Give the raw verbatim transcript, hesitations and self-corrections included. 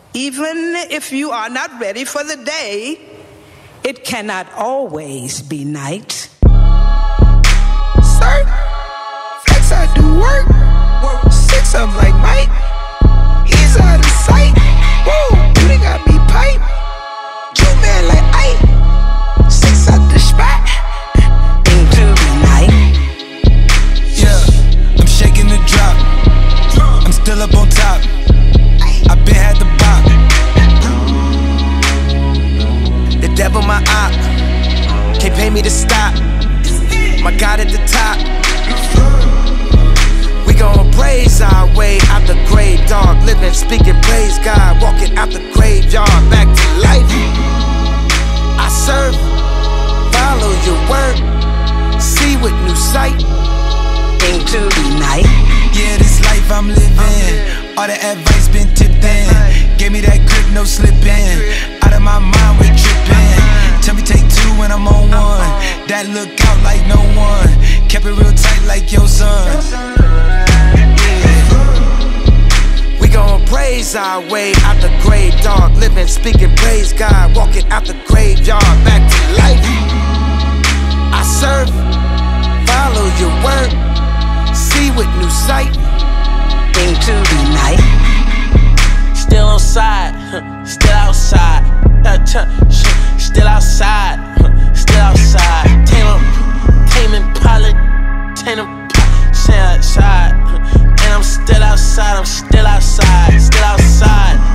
Even if you are not ready for the day, it cannot always be night. Sir, flex, I do work. Six of them like Mike. He's out of sight. Whoa, you they got me pipe. Two man like Ike. Six out the spot. Into the night. Yeah, I'm shaking the drop. I'm still up on top. I been had the bop. The devil my op. Can't pay me to stop. My God at the top. We gon' praise our way out the grave, dog. Living, speaking, praise God. Walking out the graveyard, back to life. I serve, follow your word, see with new sight. Into the night. Yeah, this life I'm living, all the advice been tipped in. Gave me that grip, no slipping. Out of my mind, we tripping. Tell me take two when I'm on one. That look out like no one. Kept it real tight like your son. We gon' praise our way out the grave, dog. Living, speaking, praise God. Walking out the graveyard, back to life. I serve, follow your word, see with new sight. Into the night. Still on side, still outside. Still outside, still outside. Tame them, taming pilot, tame them, stay outside. And I'm still outside, I'm still outside, still outside.